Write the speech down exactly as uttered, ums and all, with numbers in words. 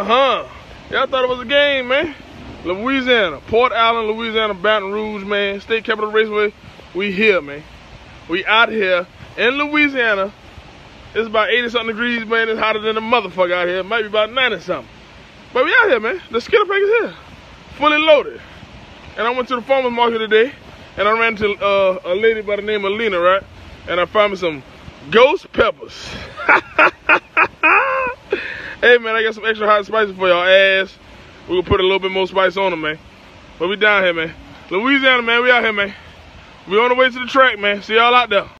Uh-huh. Y'all thought it was a game, man. Louisiana, Port Allen, Louisiana, Baton Rouge, man. State Capital Raceway. We here, man. We out here in Louisiana. It's about eighty something degrees, man. It's hotter than a motherfucker out here. It might be about ninety something. But we out here, man. The skittle pack is here. Fully loaded. And I went to the farmer's market today. And I ran into uh, a lady by the name of Lena, right? And I found me some ghost peppers. Hey, man, I got some extra hot and spicy for y'all ass. We're gonna put a little bit more spice on them, man. But we down here, man. Louisiana, man, we out here, man. We on the way to the track, man. See y'all out there.